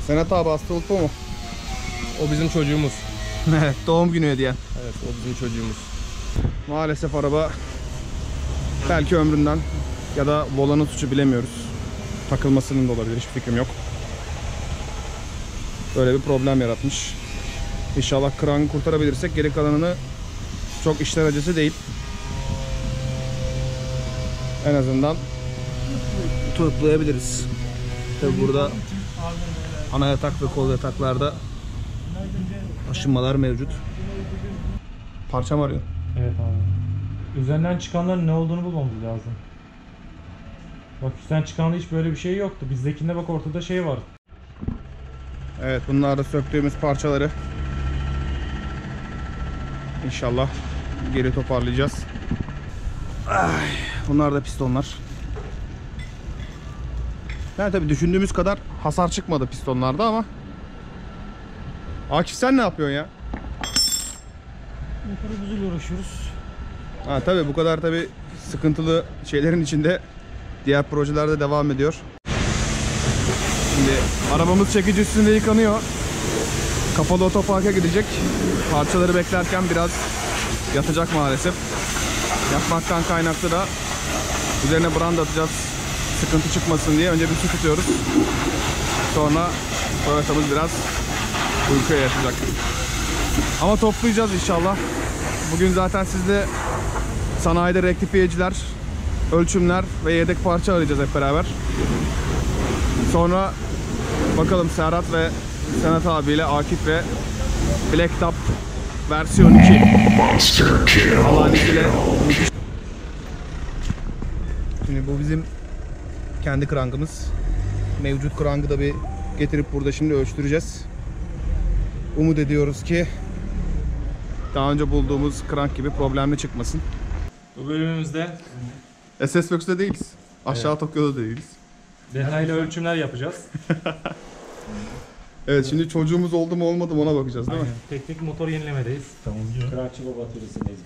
Senat abi hastalık bu mu? O bizim çocuğumuz. Evet, doğum günü hediyen. Evet, o bizim çocuğumuz. Maalesef araba belki ömründen ya da volanın suçu, bilemiyoruz. Takılmasının da olabilir, hiçbir fikrim yok. Böyle bir problem yaratmış. İnşallah krangı kurtarabilirsek geri kalanını çok işler acısı değil. En azından torplayabiliriz. Tabi burada ana yatak ve kol yataklarda aşınmalar mevcut. Parça mı arıyorsun? Evet abi. Üzerinden çıkanların ne olduğunu bulmamız lazım. Bak üstten çıkanda hiç böyle bir şey yoktu. Bizdekinde bak ortada şey var. Evet, bunlar da söktüğümüz parçaları. İnşallah geri toparlayacağız. Ay, bunlar da pistonlar. Yani tabii düşündüğümüz kadar hasar çıkmadı pistonlarda ama. Akif sen ne yapıyorsun ya? Yukarı buzuyla uğraşıyoruz. Ha tabii bu kadar tabii sıkıntılı şeylerin içinde diğer projeler de devam ediyor. Şimdi arabamız çekici üstünde yıkanıyor. Kapalı otoparka gidecek. Parçaları beklerken biraz yatacak maalesef. Yatmaktan kaynaklı da üzerine branda atacağız. Sıkıntı çıkmasın diye önce bir su tutuyoruz. Sonra Toyota'mız biraz uykuya yatacak. Ama toplayacağız inşallah. Bugün zaten sizde sanayide rektifiyeciler, ölçümler ve yedek parça arayacağız hep beraber. Sonra bakalım Serhat ve Senat abiyle Akif ve Black Top versiyon 2 Allah'ın izniyle. Şimdi bu bizim kendi krangımız. Mevcut krangı da bir getirip burada şimdi ölçtüreceğiz. Umut ediyoruz ki daha önce bulduğumuz krank gibi problemli çıkmasın. Bu bölümümüzde SS Works'te değiliz. Aşağı evet. Tokyo'da da değiliz. detaylı ölçümler yapacağız. Evet, şimdi çocuğumuz oldu mu olmadı mı ona bakacağız değil Aynen. mi? Tek tek motor yenilemedeyiz. Tamam diyor. Kıraatçı baba atölyesindeyiz.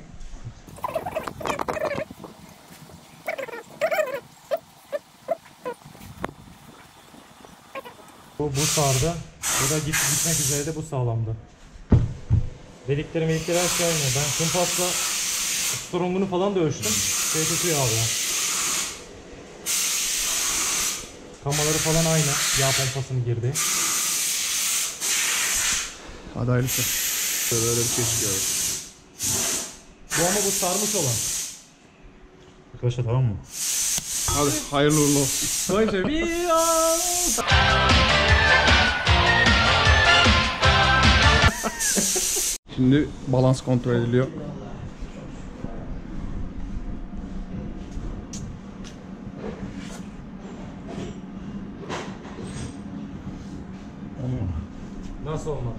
Bu sardı. Bu da gitmek üzere de bu sağlamdı. Delikleri her şey aynı. Ben kumpasla strongunu falan da ölçtüm. Şey tutuyor abi. Kamaları falan aynı. Yağ pompasını girdi. Hadi hayırlısı. Böyle bir şey çıkıyor. Bu ama bu sarmış olan. Arkadaşlar tamam mı? Hadi hayırlı uğurlu olsun. Şimdi balans kontrol ediliyor. Nasıl olmadı?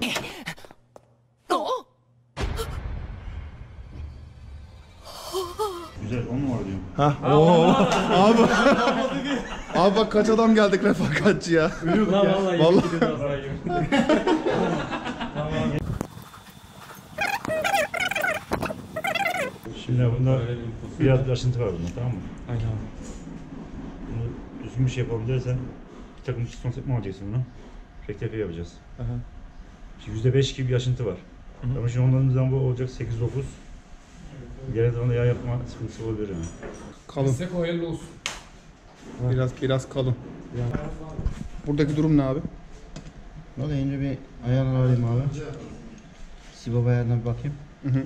Güzel 10 numara diyorum. Hah. Abi. Abi bak kaç adam geldik refakatçi ya. Lan vallahi. Vallahi. Şimdi bunda biraz aşıntı var bunda, tamam mı? Aynen abi. Bunu düzgün bir şey yapabilirsen bir takım piston sekme alacaksın bunu. Rektifiye yapacağız. Şimdi %5 gibi bir aşıntı var. Ama şimdi onların zaman bu olacak 8-9. Diğer zamanda yağ yapma sıkıntısı olabilir yani. Kalın. Size hayırlı olsun. Biraz kalın. Buradaki durum ne abi? Valla önce bir ayarlar alayım abi. Sibop ayarına bir bakayım.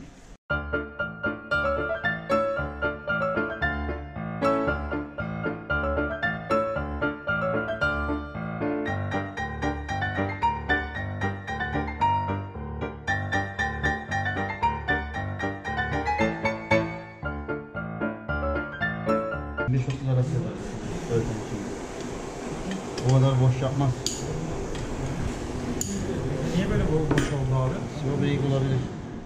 Bir çok güzel arası var. Evet. O kadar boş yapmaz. Niye böyle boş oldu abi? Sibop iyi olabilir.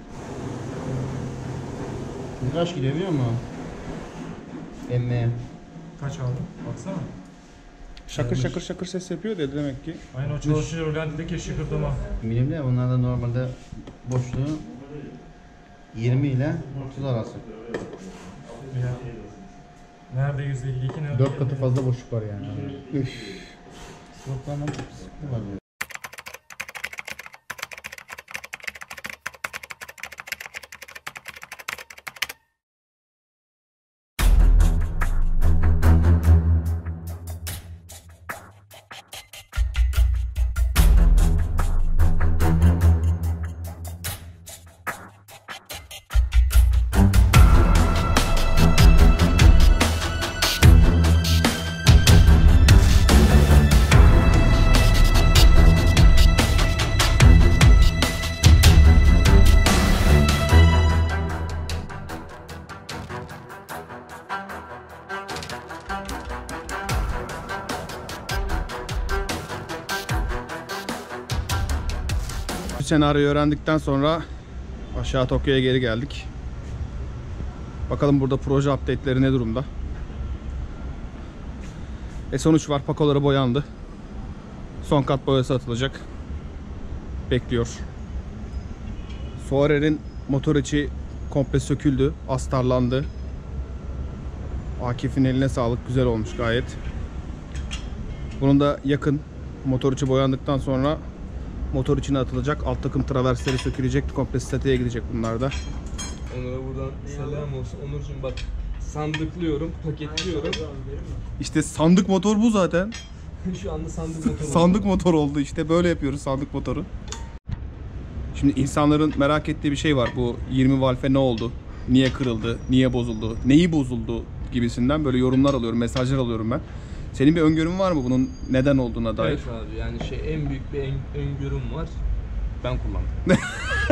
Kaç gidiyor biliyor musun? Emmeye. Kaç abi? Baksana. Şakır şakır şakır ses yapıyor dedi demek ki. Aynen o çalışıyor Rölanti'deki şıkırdama. Milimde bunlarda normalde boşluğu 20 ile 30 arası. Ya. Nerede 152 nerede? 4 katı fazla boşluk var yani. Üf. Siboplardan sıkıntı var. Senaryoyu öğrendikten sonra aşağı Tokyo'ya geri geldik. Bakalım burada proje update'leri ne durumda. Sonuç var. Pakoları boyandı. Son kat boyası atılacak. Bekliyor. Soarer'in motor içi komple söküldü. Astarlandı. Akif'in eline sağlık. Güzel olmuş gayet. Bunun da yakın motor içi boyandıktan sonra motor içine atılacak. Alt takım traversleri sökülecek. Komple statiğe gidecek bunlar da. Onur'a buradan selam olsun. Onurcuğum bak, sandıklıyorum, paketliyorum. İşte sandık motor bu zaten. Şu anda sandık motoru. Sandık motor oldu işte. Böyle yapıyoruz sandık motoru. Şimdi insanların merak ettiği bir şey var. Bu 20 valve ne oldu? Niye kırıldı? Niye bozuldu? Neyi bozuldu? Gibisinden böyle yorumlar alıyorum, mesajlar alıyorum ben. Senin bir öngörün var mı bunun neden olduğuna dair? Evet abi, yani en büyük bir öngörüm var. Ben kullandım.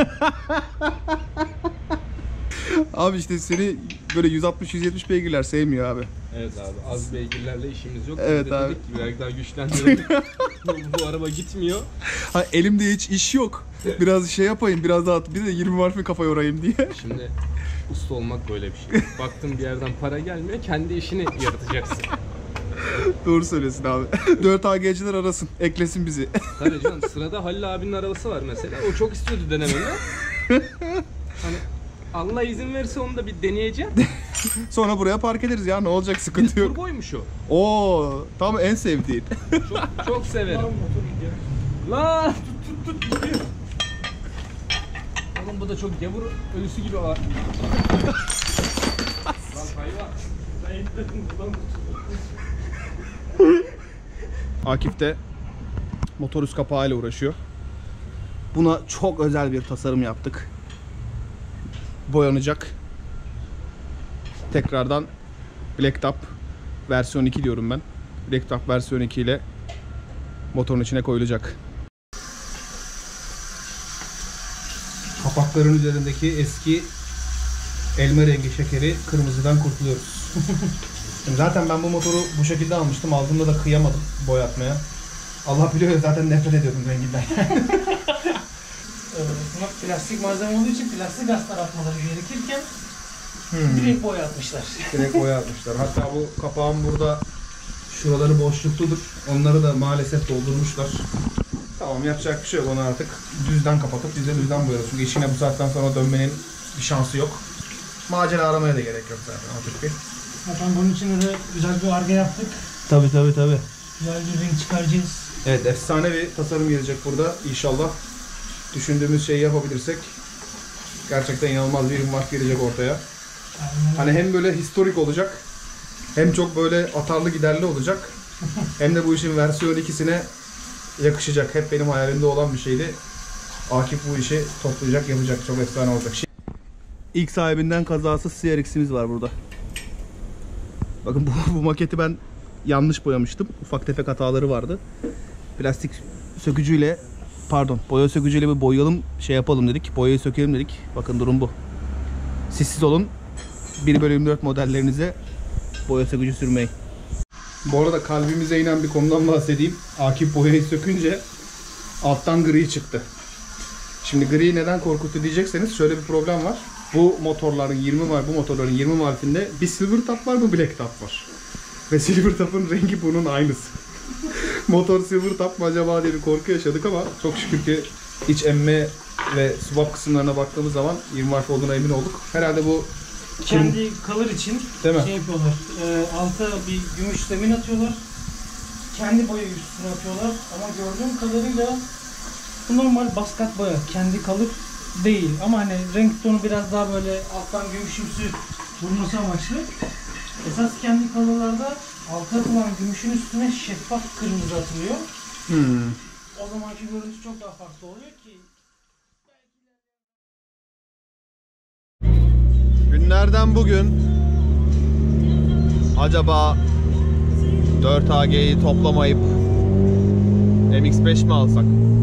Abi işte seni böyle 160-170 beygirler sevmiyor abi. Evet abi, az beygirlerle işimiz yok. Evet Biz de abi. dedik ki biraz daha güçlendirelim. bu araba gitmiyor. Ha, elimde hiç iş yok. Biraz şey yapayım, biraz daha bir de 20 valve kafa yorayım diye. Şimdi usta olmak böyle bir şey. Baktım bir yerden para gelmiyor, kendi işini yaratacaksın. Doğru söylüyorsun abi. 4 AG'ciler arasın, eklesin bizi. Tabii canım, sırada Halil abinin arabası var mesela. O çok istiyordu denememi. Hani Allah izin verirse onu da bir deneyeceğim. Sonra buraya park ederiz ya, ne olacak, sıkıntı yok. Turboymuş o. Oo, tam en sevdiğin. Çok severim. Lan tut gidiyor. Oğlum bu da çok gavur ölüsü gibi var. Lan hayvan. Akif de motor üst kapağıyla uğraşıyor. Buna çok özel bir tasarım yaptık. Boyanacak. Tekrardan Blacktop versiyon 2 diyorum ben. Blacktop versiyon 2 ile motorun içine koyulacak. Kapakların üzerindeki eski elma rengi şekeri kırmızıdan kurtuluyoruz. Zaten ben bu motoru bu şekilde almıştım. Aldığımda da kıyamadım boyatmaya. Allah biliyor ya, zaten nefret ediyordum renginden. Buna plastik malzeme olduğu için plastik astar atmaları gerekirken direkt boyatmışlar. Direkt boyatmışlar. Hatta bu kapağın burada şuraları boşlukludur. Onları da maalesef doldurmuşlar. Tamam, yapacak bir şey yok, onu artık düzden kapatıp düzden boyarız. Çünkü işine bu saatten sonra dönmenin bir şansı yok. Macera aramaya da gerek yok zaten artık bir. Zaten bunun içinde de güzel bir arge yaptık. Tabii. Güzel bir renk çıkaracağız. Evet, efsane bir tasarım gelecek burada inşallah. Düşündüğümüz şeyi yapabilirsek gerçekten inanılmaz bir mark gelecek ortaya. Aynen. Hani hem böyle historik olacak, hem çok böyle atarlı giderli olacak, hem de bu işin versiyon 2'sine yakışacak. Hep benim hayalimde olan bir şeydi. Akif bu işi toplayacak, yapacak. Çok efsane olacak. İlk sahibinden kazasız CRX'imiz var burada. Bakın bu maketi ben yanlış boyamıştım. Ufak tefek hataları vardı. Plastik sökücüyle, boya sökücüyle bir boyayalım, şey yapalım dedik. Boyayı sökelim dedik. Bakın durum bu. Siz olun. 1/24 modellerinize boya sökücü sürmeyi. Bu arada kalbimize inen bir konudan bahsedeyim. Akif boyayı sökünce alttan gri çıktı. Şimdi gri neden korkuttu diyecekseniz şöyle bir problem var. Bu motorların 20 valfinde bir silver top var, bir black top var. Ve silver top'un rengi bunun aynısı. Motor silver top mu acaba diye bir korku yaşadık ama çok şükür ki iç emme ve swap kısımlarına baktığımız zaman 20 valf olduğuna emin olduk. Herhalde bu Kendi kalır için değil mi? şey yapıyorlar. Alta bir gümüş zemin atıyorlar. Kendi boya üstüne atıyorlar. Ama gördüğüm kadarıyla bu normal baskat boya. Kendi kalır değil. Ama hani renk tonu biraz daha böyle alttan gümüşümsü vurması amaçlı. Esas kendi kalırlarda alta atılan gümüşün üstüne şeffaf kırmızı atılıyor. O zamanki görüntü çok daha farklı oluyor ki. Günlerden bugün acaba 4AG'yi toplamayıp MX-5 mi alsak?